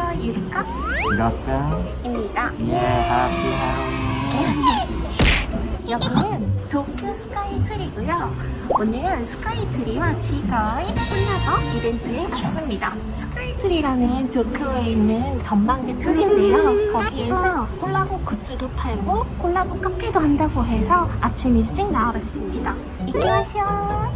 유리컵입니다. 예, 해피 할로윈. 여기는 도쿄 스카이트리고요. 오늘은 스카이트리와 지가이 콜라보 이벤트에 왔습니다. 스카이트리라는 도쿄에 있는 전망대 편인데요. 거기에서 콜라보 굿즈도 팔고 콜라보 카페도 한다고 해서 아침 일찍 나와봤습니다. 이기마쇼.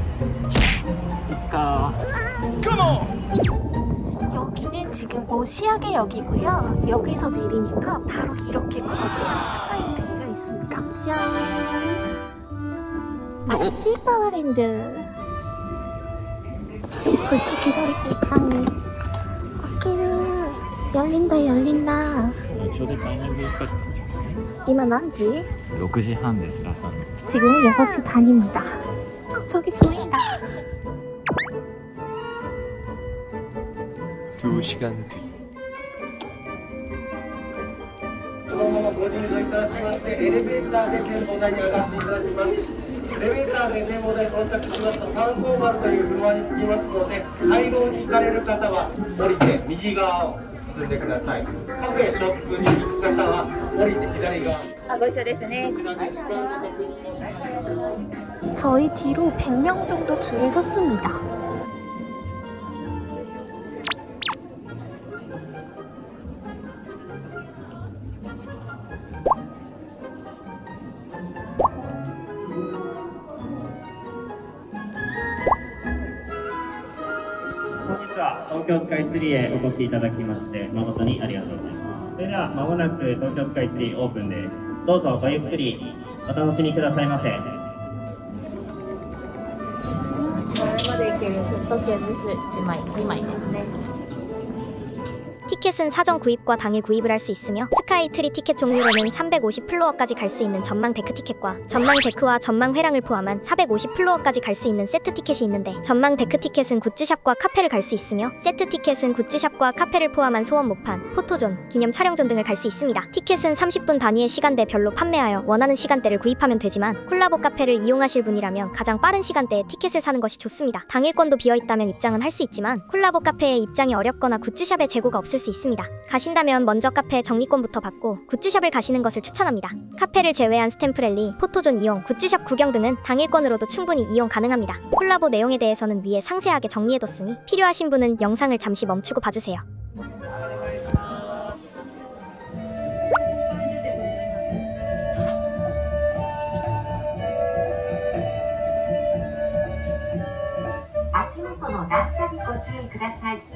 여기는 지금 오시아게 역이고요. 여기서 내리니까 바로 이렇게 거대한 스카이트리가 있습니다. 짠! 아키파워랜드 벌써 기다리고 있다니. 아키는 열린다. ちょうどタイミング良かったんじゃない？ 이만 한지? 6時半です、ラサン。 지금은 6시 반입니다. 저기 보인다. 2시간 뒤. ご入場いただきまして、エレベーターで展望台に上がっていただきます。エレベーターで展望台到着しますと、350というフロアに着きますので、回廊に行かれる方は降りて右側を進んでください。カフェ、ショップに行く方は降りて左側。 ご一緒ですね。 저희 뒤로 100명 정도 줄을 섰습니다. 本日は東京スカイツリーへお越しいただきまして誠にありがとうございます。それでは間もなく東京スカイツリーオープンです。どうぞごゆっくりお楽しみくださいませ。 これまで行けるセット券です。1枚、2枚ですね。 티켓은 사전 구입과 당일 구입을 할 수 있으며 스카이트리 티켓 종류로는 350 플로어까지 갈 수 있는 전망 데크 티켓과 전망 데크와 전망 회랑을 포함한 450 플로어까지 갈 수 있는 세트 티켓이 있는데 전망 데크 티켓은 굿즈샵과 카페를 갈 수 있으며 세트 티켓은 굿즈샵과 카페를 포함한 소원 목판, 포토존, 기념 촬영존 등을 갈 수 있습니다. 티켓은 30분 단위의 시간대별로 판매하여 원하는 시간대를 구입하면 되지만 콜라보 카페를 이용하실 분이라면 가장 빠른 시간대에 티켓을 사는 것이 좋습니다. 당일권도 비어있다면 입장은 할 수 있지만 콜라보 카페에 입장이 어렵거나 굿즈샵에 재고가 없을 수 있습니다. 가신다면 먼저 카페 정리권부터 받고 굿즈샵을 가시는 것을 추천합니다. 카페를 제외한 스탬프 랠리, 포토존 이용, 굿즈샵 구경 등은 당일권으로도 충분히 이용 가능합니다. 콜라보 내용에 대해서는 위에 상세하게 정리해뒀으니 필요하신 분은 영상을 잠시 멈추고 봐주세요. 아시모토의段差にご注意ください。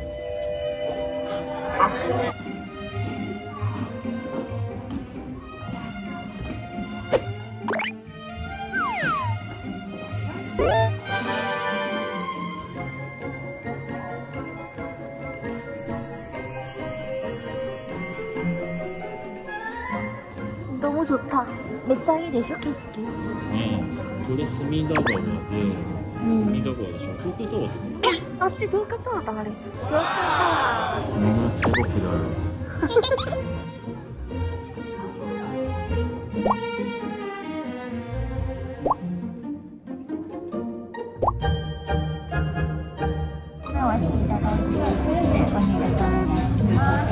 너무 좋다. 몇 장이 되셔,景色? 네, 우리 스미더거で、스미더거でしょ。東京タワーって 아, 지東京タワーだあれ。東京タワー。 ものすごく広い。 合わせていただいて、クルーズでご入力お願いします。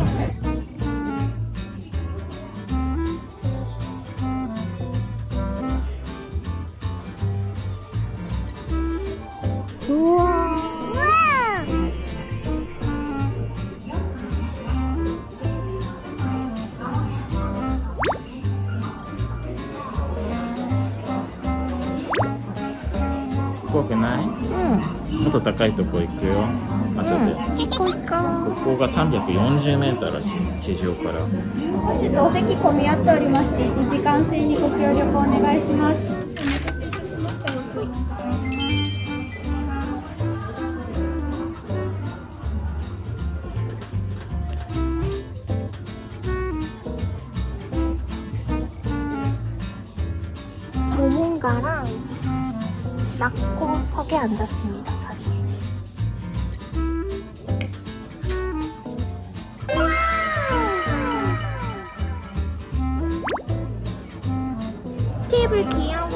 우와. 怖くない？もっと高いとこ行くよ。後で。ここが340メーターらしい、地上から。 本日お席混み合っておりまして、1時間制にご協力お願いします。 모모가랑 낙고석에 앉았습니다. 자리에. 테이블 귀여워.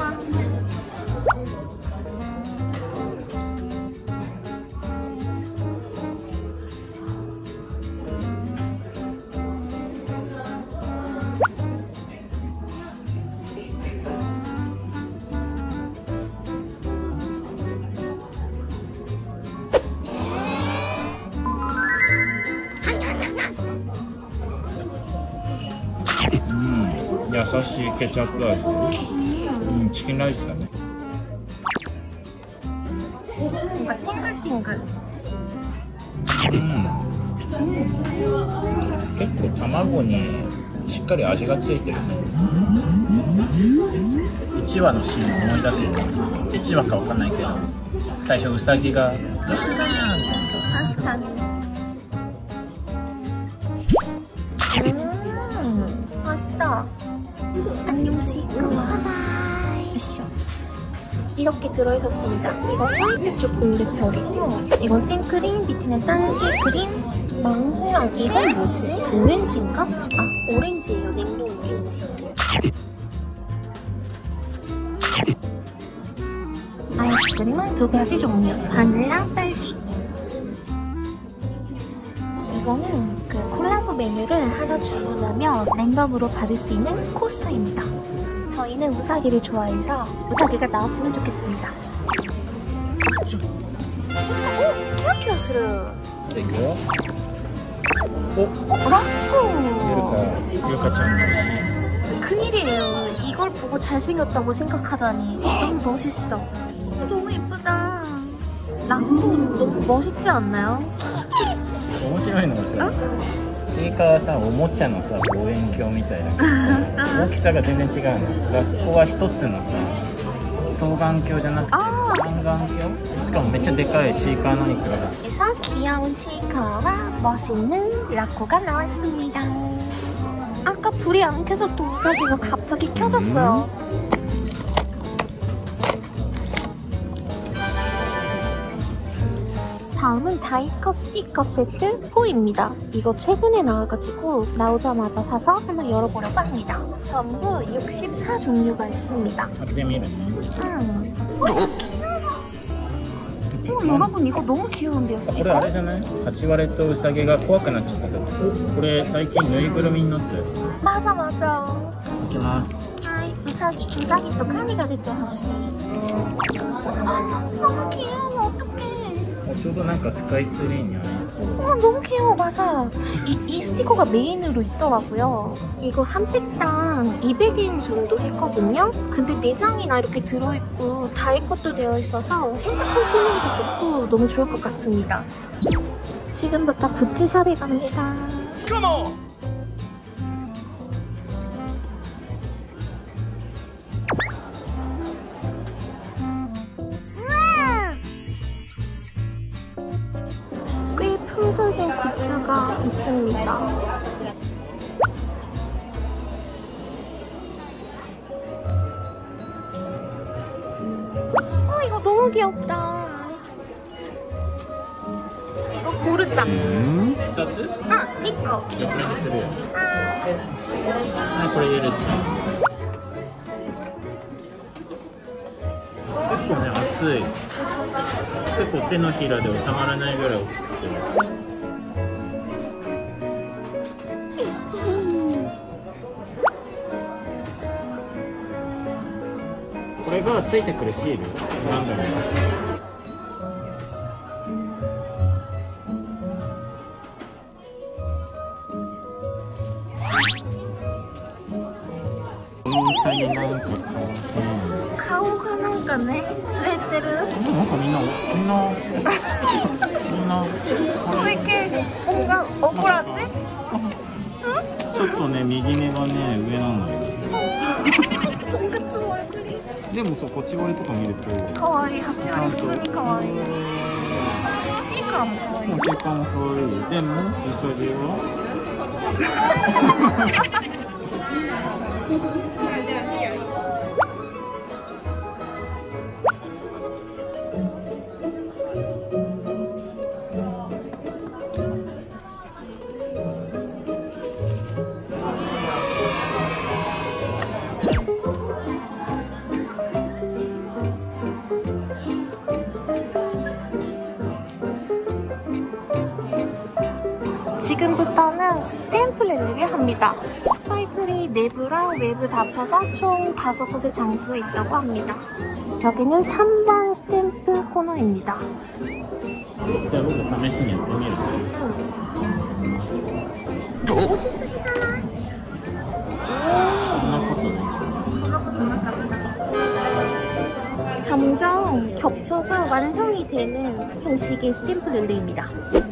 優しいケチャップ味。うん、チキンライスだね。 뭔가 탱글탱글. 結構卵にしっかり味がついてるね。1話のシーンを思い出すよ。1話かわかんないけど、最初ウサギがどうするかなみたいな。 確かに。맛있다. 안녕 지금아. 으쌰. 이렇게 들어있었습니다. 이거 화이트 초콜릿 별이고, 이건 생크림, 밑에는 딸기 크림, 망고랑 이건 뭐지? 오렌지인가? 아, 오렌지예요. 냉동 오렌지. 아이스크림은 두 가지 종류, 바닐라, 딸기. 이거는 그 콜라보 메뉴를 하나 주문하면 랜덤으로 받을 수 있는 코스터입니다. 저희는 우사기를 좋아해서 우사기가 나왔으면 좋겠습니다. 오! 키와키와스르! 이거요? 라코! 유카ちゃん の 큰일이에요. 이걸 보고 잘생겼다고 생각하다니. 너무 멋있어. 너무 예쁘다. 라코 너무 멋있지 않나요? 面白いのがさ、ちいかわさ、おもちゃのさ、望遠鏡みたいだけどさ、大きさが全然違うの。学校は一つのさ、双眼鏡じゃなくて単眼鏡？しかもめっちゃでかいちいかわの肉が。 그래서 귀여운 치이카와 멋있는 라코가 나왔습니다. 아까 불이 안 켜졌던 우사기가 갑자기 켜졌어요. 다음은 다이커 스티커 세트 4입니다. 이거 최근에 나와가지고 나오자마자 사서 한번 열어보려고 합니다. 전부 64종류가 있습니다. 여러분 이거 너무 귀여운데요, これあれじゃない？ハチワレとウサギが怖くなっちゃった時。これ最近ぬいぐるみになったやつ。 맞아 맞아. いきます。 하이 우사기 또 카니가 됐대 하시. 너무 귀여워. 어떡해. ちょうどなんかスカイツリーにありそう。 너무 귀여워. 맞아. 이 스티커가 메인으로 있더라고요. 이거 한 팩당 200엔 정도 했거든요. 근데 내장이나 이렇게 들어있고 다이컷도 되어 있어서 핸드폰 쓰기도 좋고 너무 좋을 것 같습니다. 지금부터 굿즈샵에 갑니다. 꽤 풍성한 굿즈가 있습니다. 이거 너무 귀엽다. 이거 고르자. 2つ？ 2個。 じゃあこれにするよ。はい、これ入れる。結構ね、熱い。結構手のひらで収まらないぐらい大きくて。これがついてくるシールなんだろう。このウサギなんか買って。 顔がなんかね、釣れてる。 なんかみんな 왜 이렇게 뭔가 억울하지? ちょっとね、右目がね、上なのよ。 뭔가 좀 얼굴이 でもさ、こっち割りとか見ると 가와이. 하치와리 普通に可愛い。チーカーも可愛い。 もう結果も可愛い。でもウサギは 지금부터는 스탬프 랠리를 합니다. 스카이트리 내부랑 외부 다 합쳐서 총 5곳의 장소에 있다고 합니다. 여기는 3번 스탬프 코너입니다. じゃあ僕試しにやってみる。 멋있으시잖아. そんなこと 점점 겹쳐서 완성이 되는 형식의 스탬프 릴레이입니다.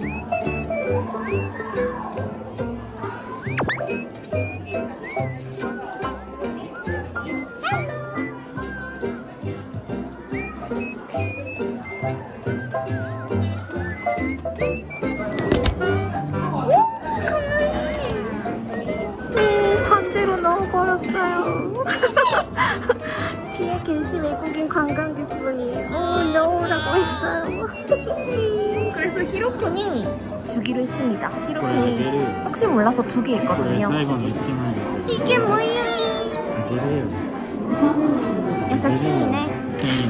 반대로 넣어버렸어요. 뒤에 계신 외국인 관광객분이 넣으라고 했어요. 그래서 히로폰이 주기로 했습니다. 히로폰이 혹시 몰라서 2개 했거든요. 이게 뭐야?優しいね.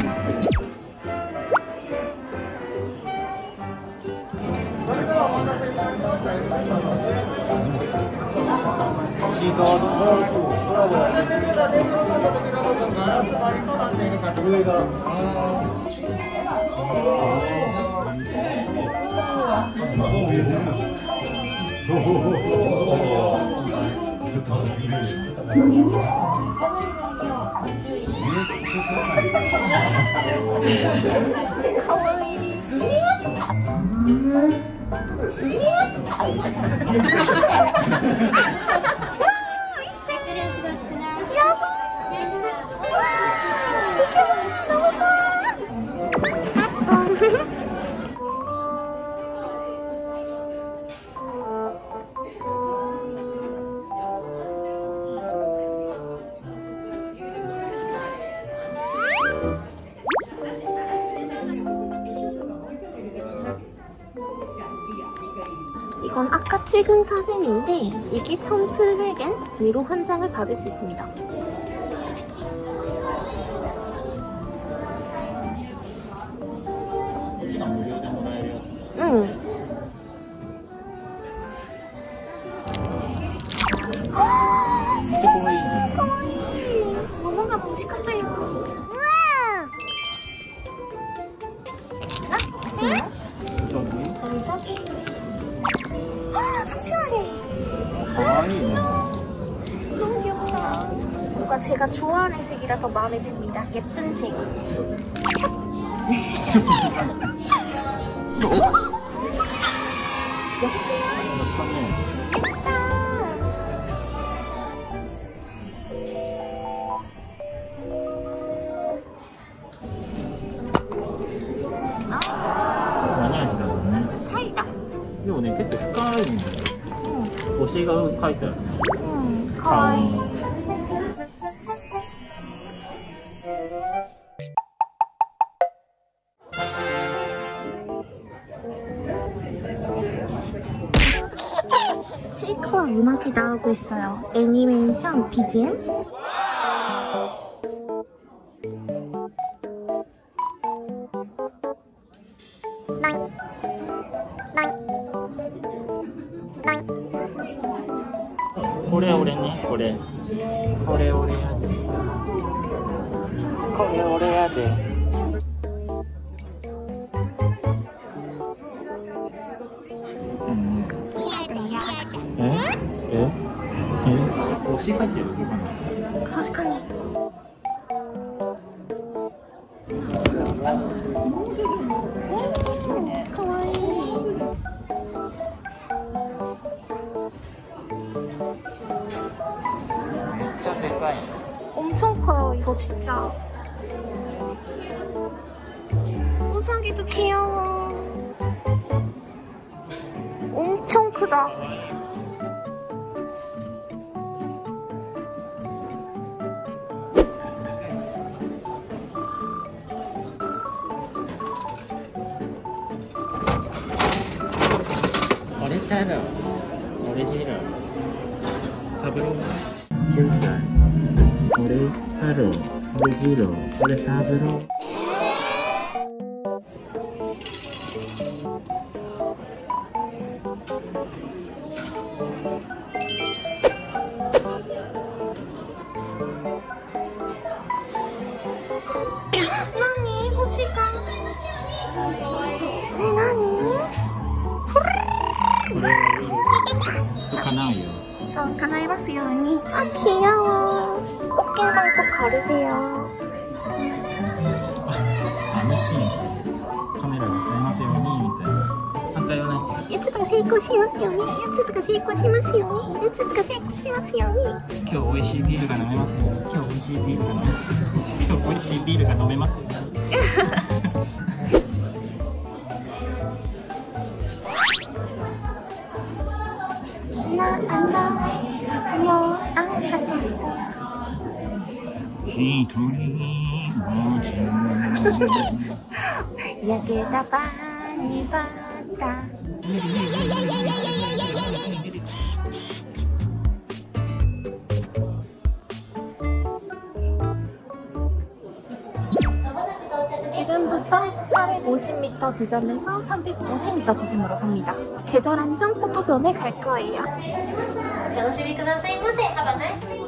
이건 아까 찍은 사진인데 이게 1,700엔 위로 한 장을 받을 수 있습니다. 응. 뭔가 멋있겠다요. 맛있나요? 저기 너무 귀엽다. 뭔가 제가 좋아하는 색이라 더 마음에 듭니다. 예쁜 색. 사이다. でもね、結構深いんだよ。星が書いてある。 かわいい。치과 음악이 나오고 있어요. 애니메이션 BGM. 오래오래네, 오래. 오래오래 해야 돼. 오래오래 해야 돼. 옷이書いてる? 確かに. 엄청 커요, 이거 진짜. 우사기도 귀여워. 엄청 크다. 오래타로, 오래지로, 사브로, 큐타. 오래타로, 오래지로, 오래사브로. 나니? 호시가? 나니? 叶いますように. 아 귀여워. 꽃게랑 꼭 가르세요. ますようにみたいな。3回言わないと。 やつが成功しますように、やつが成功しますように、やつが成功しますように。 今日美味しいビールが飲めますように。今日美味しいビールが飲めますように。今日美味しいビールが飲めますように。一人ぼっち焼けたパンにバター。지금부터 450m 지점에서 350m 지점으로 갑니다. 계절 안전 포토존에 갈 거예요. お楽しみくださいませ。Have a nice day.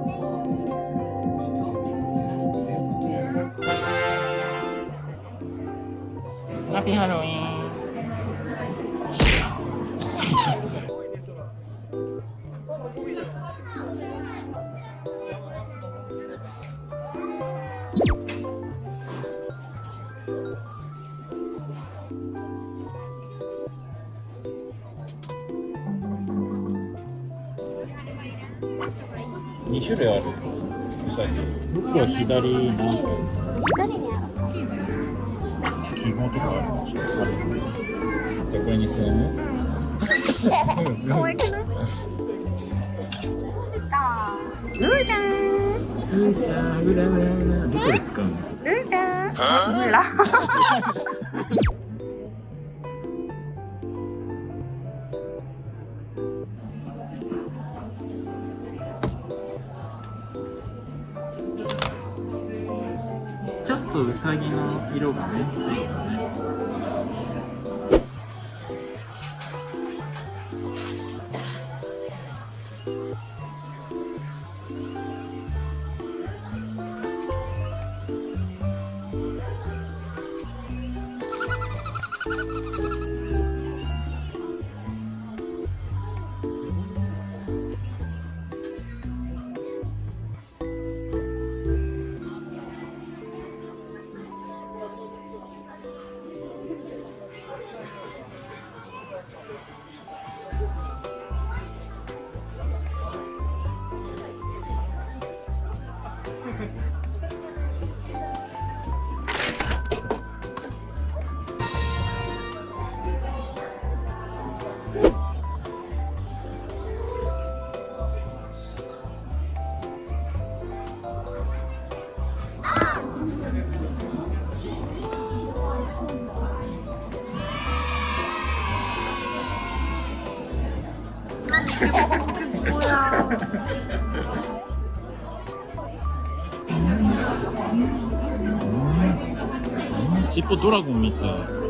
해피 할로윈. 이種類あるウサギ。僕は左なんか左にある。 記号とかある。じゃあこれにするね。 可愛くない？ルーダー。 どこで使うの？ ルーダー。몰라。 ちょっとウサギの色がねついたね。尻尾ドラゴンみたい。